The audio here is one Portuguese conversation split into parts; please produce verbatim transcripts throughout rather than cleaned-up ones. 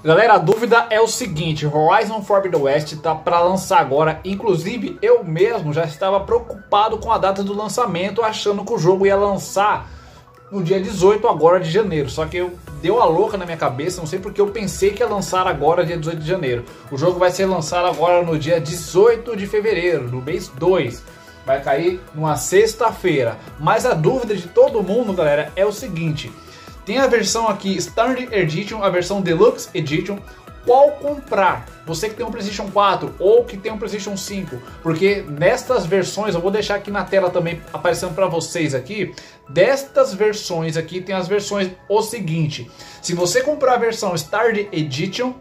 Galera, a dúvida é o seguinte: Horizon Forbidden West tá para lançar agora. Inclusive, eu mesmo já estava preocupado com a data do lançamento, achando que o jogo ia lançar no dia dezoito agora de janeiro. Só que eu deu a louca na minha cabeça, não sei porque eu pensei que ia lançar agora dia dezoito de janeiro. O jogo vai ser lançado agora no dia dezoito de fevereiro, no mês dois. Vai cair numa sexta-feira. Mas a dúvida de todo mundo, galera, é o seguinte: tem a versão aqui Standard Edition, a versão Deluxe Edition. Qual comprar? Você que tem um PlayStation quatro ou que tem um PlayStation cinco, porque nestas versões, eu vou deixar aqui na tela também aparecendo para vocês aqui, destas versões aqui tem as versões o seguinte: se você comprar a versão Standard Edition,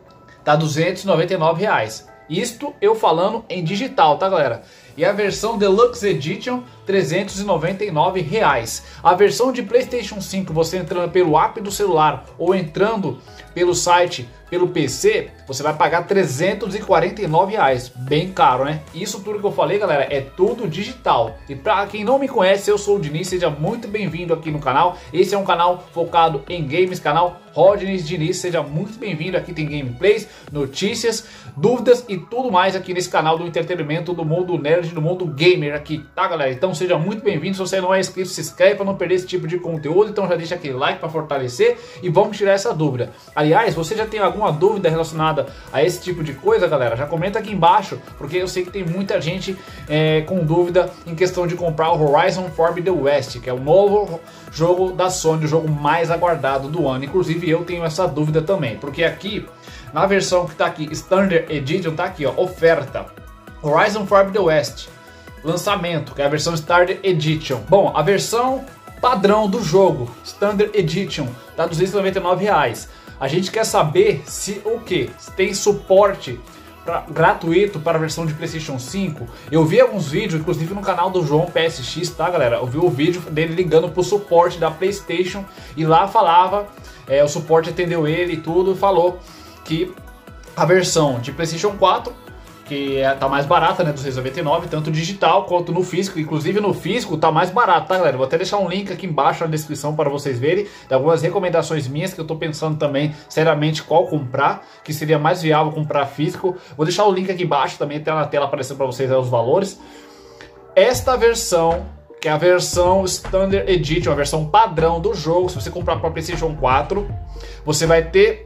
tá duzentos e noventa e nove reais. Isto eu falando em digital, tá, galera? E a versão Deluxe Edition, trezentos e noventa e nove reais. A versão de PlayStation cinco, você entrando pelo app do celular ou entrando pelo site, pelo P C, você vai pagar trezentos e quarenta e nove reais. Bem caro, né? Isso tudo que eu falei, galera, é tudo digital. E pra quem não me conhece, eu sou o Diniz, seja muito bem-vindo aqui no canal. Esse é um canal focado em games, canal Rodney Diniz, seja muito bem-vindo. Aqui tem gameplays, notícias, dúvidas e tudo mais aqui nesse canal do entretenimento do mundo nerd, do mundo gamer aqui, tá, galera? Então seja muito bem-vindo. Se você não é inscrito, se inscreve para não perder esse tipo de conteúdo. Então já deixa aquele like para fortalecer e vamos tirar essa dúvida. Aliás, você já tem alguma dúvida relacionada a esse tipo de coisa, galera? Já comenta aqui embaixo, porque eu sei que tem muita gente é, com dúvida em questão de comprar o Horizon Forbidden West, que é o novo jogo da Sony, o jogo mais aguardado do ano. Inclusive eu tenho essa dúvida também, porque aqui na versão que tá aqui Standard Edition, tá aqui, ó, oferta Horizon Forbidden West, lançamento, que é a versão Standard Edition. Bom, a versão padrão do jogo Standard Edition tá duzentos e noventa e nove reais. A gente quer saber se o que? Se tem suporte pra, gratuito para a versão de PlayStation cinco. Eu vi alguns vídeos, inclusive no canal do João P S X, tá, galera? Eu vi o vídeo dele ligando pro suporte da PlayStation e lá falava, é, o suporte atendeu ele e tudo, e falou que a versão de PlayStation quatro, que é, tá mais barata, né, duzentos e noventa e nove, tanto digital quanto no físico. Inclusive no físico tá mais barato, tá, galera? Vou até deixar um link aqui embaixo na descrição para vocês verem de algumas recomendações minhas que eu tô pensando também seriamente qual comprar, que seria mais viável comprar físico. Vou deixar o link aqui embaixo também, até na tela aparecendo para vocês aí os valores. Esta versão, que é a versão Standard Edition, a versão padrão do jogo, se você comprar para PlayStation quatro, você vai ter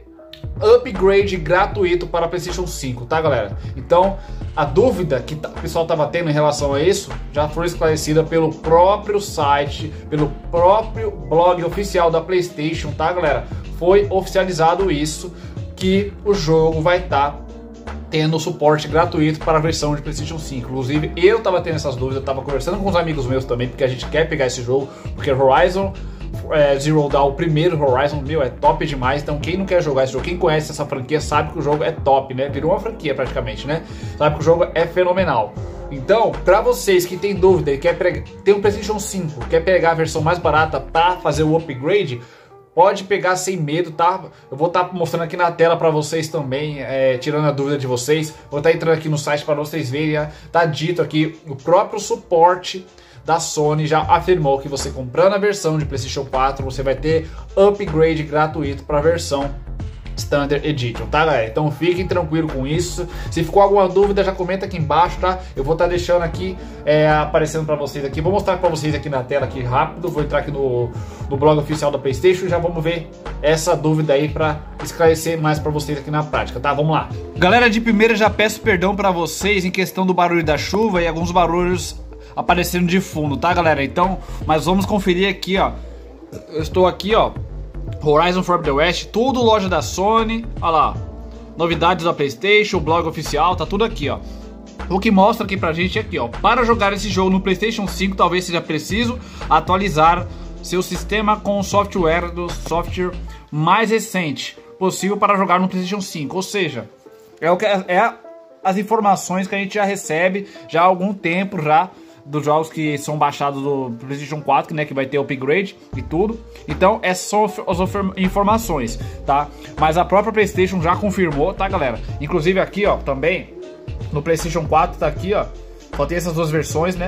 upgrade gratuito para PlayStation cinco, tá, galera? Então a dúvida que o pessoal estava tendo em relação a isso já foi esclarecida pelo próprio site, pelo próprio blog oficial da PlayStation, tá, galera? Foi oficializado isso, que o jogo vai estar tá tendo suporte gratuito para a versão de PlayStation cinco. Inclusive eu estava tendo essas dúvidas, eu estava conversando com os amigos meus também, porque a gente quer pegar esse jogo, porque Horizon É, Zero Dawn, o primeiro Horizon, meu, é top demais. Então quem não quer jogar esse jogo, quem conhece essa franquia sabe que o jogo é top, né? Virou uma franquia praticamente, né? Sabe que o jogo é fenomenal. Então, pra vocês que tem dúvida e quer ter um PlayStation cinco, quer pegar a versão mais barata pra fazer o upgrade, pode pegar sem medo, tá? Eu vou estar tá mostrando aqui na tela pra vocês também, é, tirando a dúvida de vocês. Vou estar tá entrando aqui no site para vocês verem. Tá dito aqui, o próprio suporte da Sony já afirmou que você comprando a versão de PlayStation quatro, você vai ter upgrade gratuito para a versão Standard Edition, tá, galera? Então fiquem tranquilos com isso. Se ficou alguma dúvida, já comenta aqui embaixo, tá? Eu vou estar tá deixando aqui, é, aparecendo para vocês aqui. Vou mostrar para vocês aqui na tela, aqui rápido. Vou entrar aqui no, no blog oficial da PlayStation e já vamos ver essa dúvida aí para esclarecer mais para vocês aqui na prática, tá? Vamos lá. Galera, de primeira já peço perdão para vocês em questão do barulho da chuva e alguns barulhos aparecendo de fundo, tá, galera? Então, mas vamos conferir aqui, ó. Eu estou aqui, ó, Horizon Forbidden West, tudo loja da Sony. Olha lá, novidades da PlayStation, blog oficial, tá tudo aqui, ó. O que mostra aqui pra gente é aqui, ó: para jogar esse jogo no PlayStation cinco, talvez seja preciso atualizar seu sistema com o software do software mais recente possível para jogar no PlayStation cinco. Ou seja, é o que é as informações que a gente já recebe já há algum tempo já dos jogos que são baixados do PlayStation quatro, né, que vai ter upgrade e tudo. Então essas são as informações, tá? Mas a própria PlayStation já confirmou, tá, galera? Inclusive aqui, ó, também no PlayStation quatro tá aqui, ó, só tem essas duas versões, né?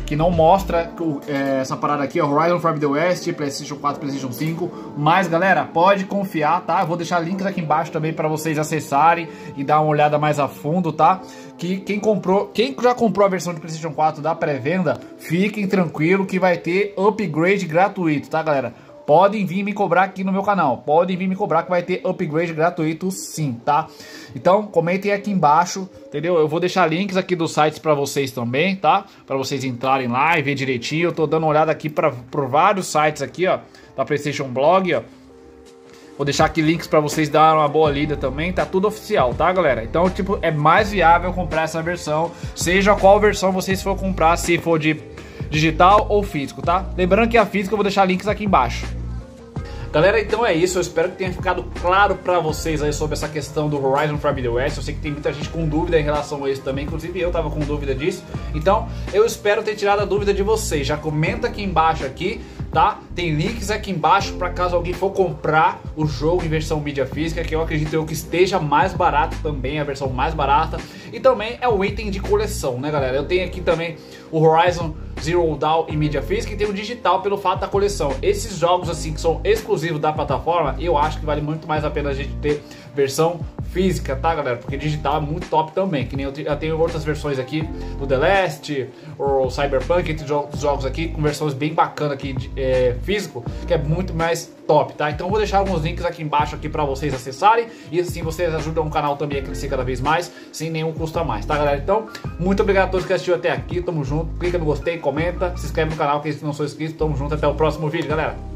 que não mostra é, essa parada aqui, ó, Horizon Forbidden West, PlayStation quatro, PlayStation cinco. Mas, galera, pode confiar, tá? Eu vou deixar links aqui embaixo também para vocês acessarem e dar uma olhada mais a fundo, tá? Que quem comprou, quem já comprou a versão de PlayStation quatro da pré-venda, fiquem tranquilo que vai ter upgrade gratuito, tá, galera? Podem vir me cobrar aqui no meu canal, podem vir me cobrar que vai ter upgrade gratuito sim, tá? Então comentem aqui embaixo, entendeu? Eu vou deixar links aqui dos sites pra vocês também, tá? Pra vocês entrarem lá e ver direitinho. Eu tô dando uma olhada aqui pra, por vários sites aqui, ó, da PlayStation Blog, ó. Vou deixar aqui links pra vocês darem uma boa lida também, tá tudo oficial, tá, galera? Então, tipo, é mais viável comprar essa versão, seja qual versão vocês for comprar, se for de digital ou físico, tá? Lembrando que a física eu vou deixar links aqui embaixo. Galera, então é isso, eu espero que tenha ficado claro pra vocês aí sobre essa questão do Horizon Forbidden West. Eu sei que tem muita gente com dúvida em relação a isso também, inclusive eu tava com dúvida disso. Então, eu espero ter tirado a dúvida de vocês. Já comenta aqui embaixo aqui, tá? Tem links aqui embaixo para caso alguém for comprar o jogo em versão mídia física, que eu acredito eu que esteja mais barato também, a versão mais barata. E também é um item de coleção, né, galera? Eu tenho aqui também o Horizon Zero Dawn em mídia física e tem o digital pelo fato da coleção. Esses jogos assim que são exclusivos da plataforma, eu acho que vale muito mais a pena a gente ter versão física, tá, galera? Porque digital é muito top também, que nem eu, eu tenho outras versões aqui do The Last, ou Cyberpunk, entre os jogos aqui com versões bem bacanas aqui de, é, físico, que é muito mais top, tá? Então eu vou deixar alguns links aqui embaixo aqui pra vocês acessarem e assim vocês ajudam o canal também a crescer cada vez mais, sem nenhum custo a mais, tá, galera? Então, muito obrigado a todos que assistiram até aqui, tamo junto, clica no gostei, comenta, se inscreve no canal quem não sou inscrito, tamo junto, até o próximo vídeo, galera!